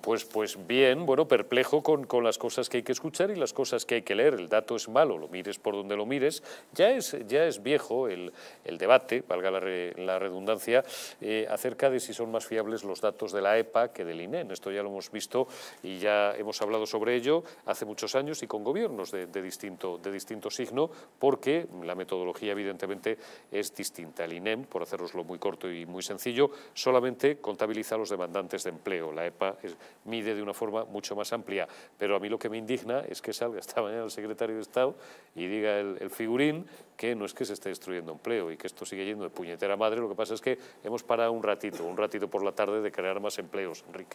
Pues bien, bueno, perplejo con las cosas que hay que escuchar y las cosas que hay que leer. El dato es malo, lo mires por donde lo mires. Ya es viejo el debate, valga la redundancia, acerca de si son más fiables los datos de la EPA que del INEM. Esto ya lo hemos visto y ya hemos hablado sobre ello hace muchos años y con gobiernos de distinto signo, porque la metodología evidentemente es distinta. El INEM, por haceroslo muy corto y muy sencillo, solamente contabiliza a los demandantes de empleo. La EPA mide de una forma mucho más amplia, pero a mí lo que me indigna es que salga esta mañana el secretario de Estado y diga el figurín que no es que se esté destruyendo empleo y que esto sigue yendo de puñetera madre. Lo que pasa es que hemos parado un ratito por la tarde de crear más empleos, Enrique.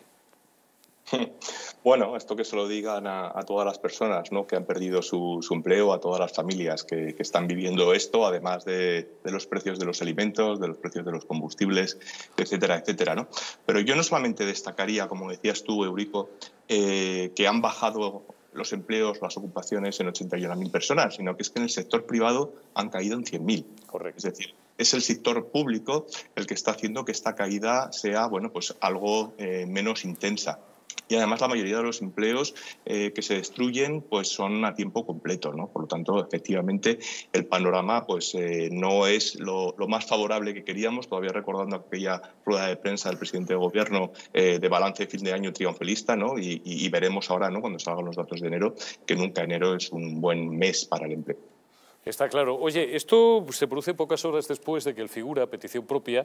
Bueno, esto que se lo digan a todas las personas, ¿no?, que han perdido su empleo, a todas las familias que están viviendo esto, además de los precios de los alimentos, de los precios de los combustibles, etcétera, etcétera, ¿no? Pero yo no solamente destacaría, como decías tú, Eurico, que han bajado los empleos, las ocupaciones en 81.000 personas, sino que es que en el sector privado han caído en 100.000. Correcto. Es decir, es el sector público el que está haciendo que esta caída sea, bueno, pues algo menos intensa. Y además la mayoría de los empleos que se destruyen pues son a tiempo completo, ¿no? Por lo tanto, efectivamente, el panorama pues no es lo más favorable que queríamos, todavía recordando aquella rueda de prensa del presidente de gobierno de balance de fin de año triunfalista, ¿no? Y veremos ahora, ¿no?, cuando salgan los datos de enero, que nunca enero es un buen mes para el empleo. Está claro. Oye, esto se produce pocas horas después de que el figura, a petición propia,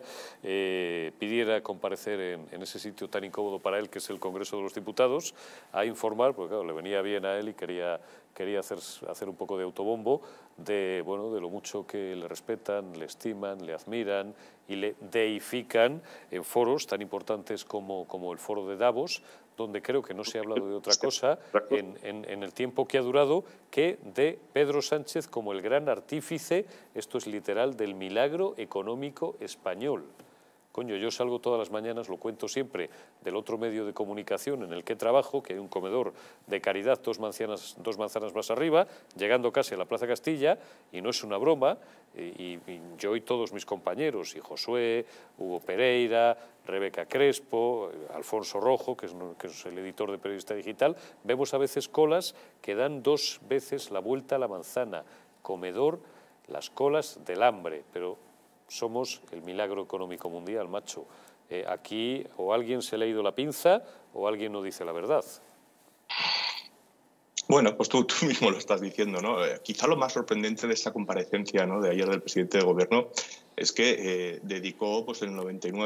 pidiera comparecer en ese sitio tan incómodo para él, que es el Congreso de los Diputados, a informar, porque claro, le venía bien a él y quería hacer un poco de autobombo de lo mucho que le respetan, le estiman, le admiran y le deifican en foros tan importantes como el foro de Davos, donde creo que no se ha hablado de otra cosa en el tiempo que ha durado que de Pedro Sánchez como el gran artífice, esto es literal, del milagro económico español. Coño, yo salgo todas las mañanas, lo cuento siempre, del otro medio de comunicación en el que trabajo, que hay un comedor de caridad dos manzanas más arriba, llegando casi a la Plaza Castilla, y no es una broma, y yo y todos mis compañeros, y Josué, Hugo Pereira, Rebeca Crespo, Alfonso Rojo, que es el editor de Periodista Digital, vemos a veces colas que dan 2 veces la vuelta a la manzana. Comedor, las colas del hambre, pero somos el milagro económico mundial, macho. Aquí o alguien se le ha ido la pinza o alguien no dice la verdad. Bueno, pues tú mismo lo estás diciendo, ¿no? Quizá lo más sorprendente de esta comparecencia, ¿no?, de ayer del presidente de gobierno es que dedicó pues, el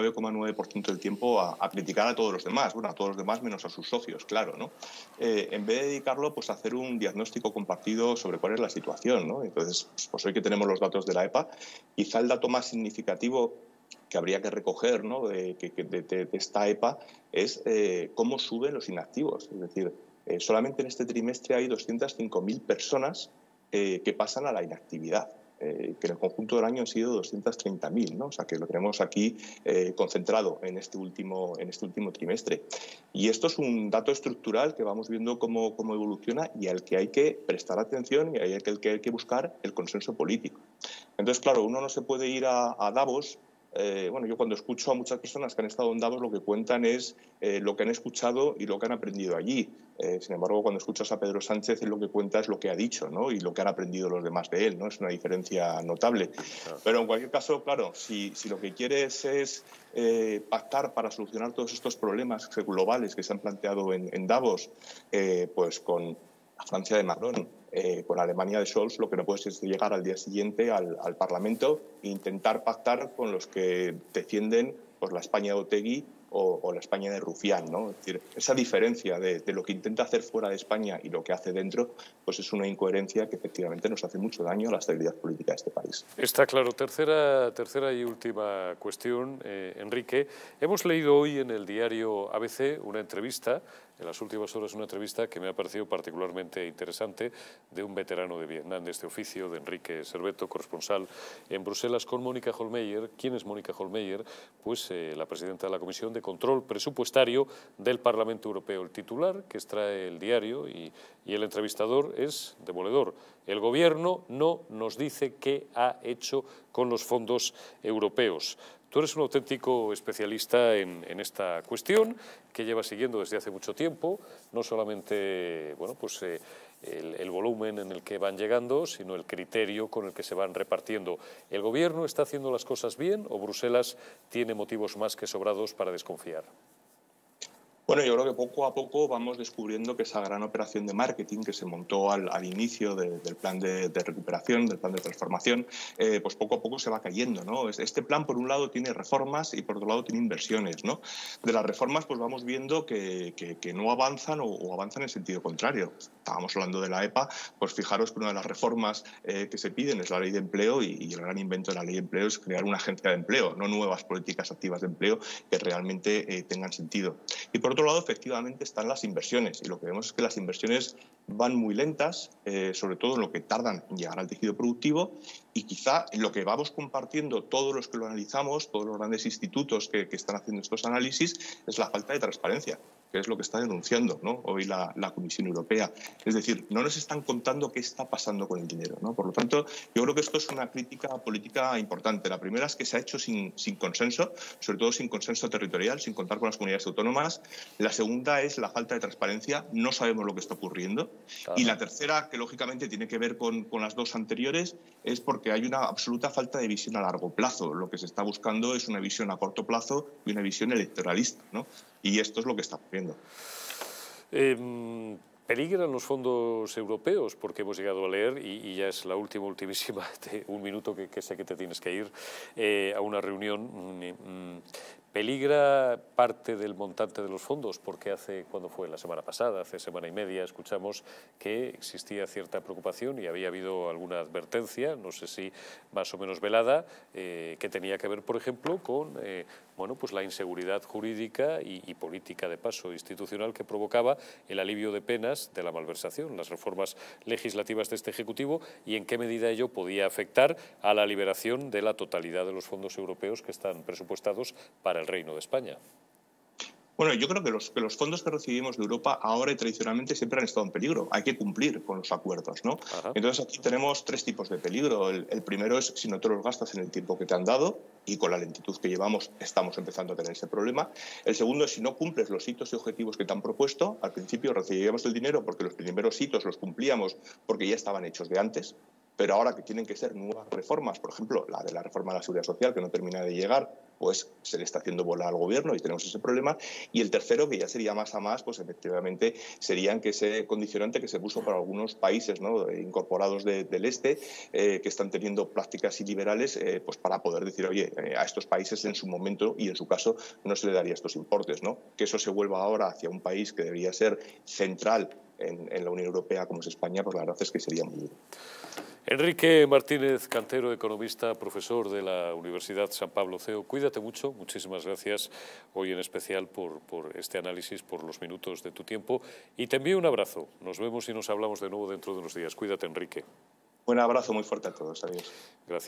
99,9% del tiempo a criticar a todos los demás, bueno, a todos los demás menos a sus socios, claro, ¿no? En vez de dedicarlo pues, a hacer un diagnóstico compartido sobre cuál es la situación, ¿no? Entonces, pues hoy que tenemos los datos de la EPA, quizá el dato más significativo que habría que recoger, ¿no?, de esta EPA es cómo suben los inactivos, es decir, solamente en este trimestre hay 205.000 personas que pasan a la inactividad, que en el conjunto del año han sido 230.000, ¿no? O sea, que lo tenemos aquí concentrado en este último trimestre. Y esto es un dato estructural que vamos viendo cómo evoluciona y al que hay que prestar atención y al que hay que buscar el consenso político. Entonces, claro, uno no se puede ir a Davos. Bueno, yo cuando escucho a muchas personas que han estado en Davos, lo que cuentan es lo que han escuchado y lo que han aprendido allí. Sin embargo, cuando escuchas a Pedro Sánchez, lo que cuenta es lo que ha dicho, ¿no?, y lo que han aprendido los demás de él, ¿no? Es una diferencia notable. Pero en cualquier caso, claro, si lo que quieres es pactar para solucionar todos estos problemas globales que se han planteado en Davos, pues con la Francia de Macron, con Alemania de Scholz, lo que no puedes es llegar al día siguiente al Parlamento e intentar pactar con los que defienden pues, la España de Otegi o la España de Rufián, ¿no? Es decir, esa diferencia de lo que intenta hacer fuera de España y lo que hace dentro, pues es una incoherencia que efectivamente nos hace mucho daño a la estabilidad política de este país. Está claro. Tercera y última cuestión, Enrique. Hemos leído hoy en el diario ABC una entrevista, en las últimas horas una entrevista que me ha parecido particularmente interesante, de un veterano de Vietnam de este oficio, de Enrique Serveto, corresponsal en Bruselas, con Mónica Hohlmeier. ¿Quién es Mónica Hohlmeier? Pues la presidenta de la Comisión de Control Presupuestario del Parlamento Europeo. El titular que extrae el diario y el entrevistador es demoledor. El Gobierno no nos dice qué ha hecho con los fondos europeos. Tú eres un auténtico especialista en esta cuestión, que llevas siguiendo desde hace mucho tiempo, no solamente bueno, pues, el volumen en el que van llegando, sino el criterio con el que se van repartiendo. ¿El gobierno está haciendo las cosas bien o Bruselas tiene motivos más que sobrados para desconfiar? Bueno, yo creo que poco a poco vamos descubriendo que esa gran operación de marketing que se montó al inicio del plan de recuperación, del plan de transformación, pues poco a poco se va cayendo, ¿no? Este plan, por un lado, tiene reformas y por otro lado tiene inversiones, ¿no? De las reformas, pues vamos viendo que no avanzan o avanzan en sentido contrario. Estábamos hablando de la EPA, pues fijaros que una de las reformas que se piden es la ley de empleo y el gran invento de la ley de empleo es crear una agencia de empleo, no nuevas políticas activas de empleo que realmente tengan sentido. Y por otro lado, efectivamente, están las inversiones. Y lo que vemos es que las inversiones van muy lentas, sobre todo en lo que tardan en llegar al tejido productivo. Y quizá en lo que vamos compartiendo todos los que lo analizamos, todos los grandes institutos que están haciendo estos análisis, es la falta de transparencia, que es lo que está denunciando, ¿no?, hoy la Comisión Europea. Es decir, no nos están contando qué está pasando con el dinero, ¿no? Por lo tanto, yo creo que esto es una crítica política importante. La primera es que se ha hecho sin consenso, sobre todo sin consenso territorial, sin contar con las comunidades autónomas. La segunda es la falta de transparencia, no sabemos lo que está ocurriendo. Y la tercera, que lógicamente tiene que ver con las dos anteriores, es porque hay una absoluta falta de visión a largo plazo. Lo que se está buscando es una visión a corto plazo y una visión electoralista, ¿no? Y esto es lo que está ocurriendo. ¿Peligran los fondos europeos? Porque hemos llegado a leer, y ya es la ultimísima, de un minuto que sé que te tienes que ir a una reunión. ¿Peligra parte del montante de los fondos? Porque ¿cuándo fue? La semana pasada, hace semana y media, escuchamos que existía cierta preocupación y había habido alguna advertencia, no sé si más o menos velada, que tenía que ver, por ejemplo, con bueno, pues la inseguridad jurídica y política de paso institucional que provocaba el alivio de penas de la malversación, las reformas legislativas de este Ejecutivo, y en qué medida ello podía afectar a la liberación de la totalidad de los fondos europeos que están presupuestados para el Reino de España. Bueno, yo creo que los fondos que recibimos de Europa ahora y tradicionalmente siempre han estado en peligro. Hay que cumplir con los acuerdos, ¿no? Ajá. Entonces aquí tenemos tres tipos de peligro. El primero es si no te los gastas en el tiempo que te han dado, y con la lentitud que llevamos estamos empezando a tener ese problema. El segundo es si no cumples los hitos y objetivos que te han propuesto. Al principio recibíamos el dinero porque los primeros hitos los cumplíamos porque ya estaban hechos de antes, pero ahora que tienen que ser nuevas reformas, por ejemplo, la de la reforma de la Seguridad Social, que no termina de llegar, pues se le está haciendo bola al gobierno y tenemos ese problema. Y el tercero, que ya sería más a más, pues efectivamente serían que ese condicionante que se puso para algunos países, ¿no?, incorporados del este, que están teniendo prácticas iliberales, pues para poder decir, oye, a estos países en su momento y en su caso no se le daría estos importes, ¿no? Que eso se vuelva ahora hacia un país que debería ser central en la Unión Europea como es España, pues la verdad es que sería muy duro. Enrique Martínez Cantero, economista, profesor de la Universidad San Pablo CEO. Cuídate mucho, muchísimas gracias hoy en especial por este análisis, por los minutos de tu tiempo, y te envío un abrazo. Nos vemos y nos hablamos de nuevo dentro de unos días. Cuídate, Enrique. Un abrazo muy fuerte a todos. Adiós. Gracias.